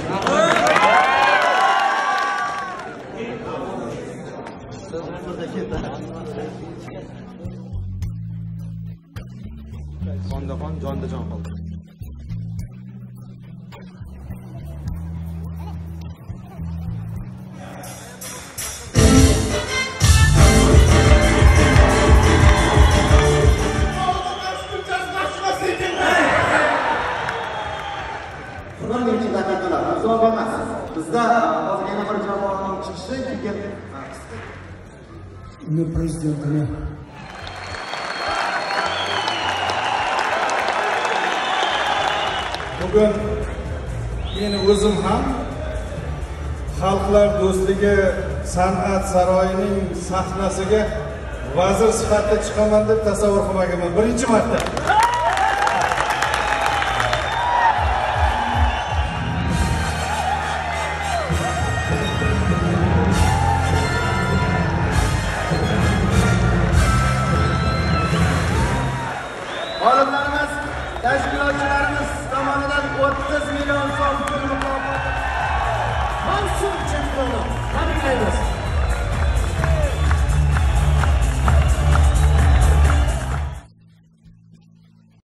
Xondaxon jonda jon qoldi. Bizda hozir yana bir jamoaning chiqishi keyin Uni prezidentini bugun men o'zim ham Xalqlar do'stligi san'at saroyining sahnasiga vazir sifatida chiqaman deb tasavvur qilmaganman. Birinchi marta.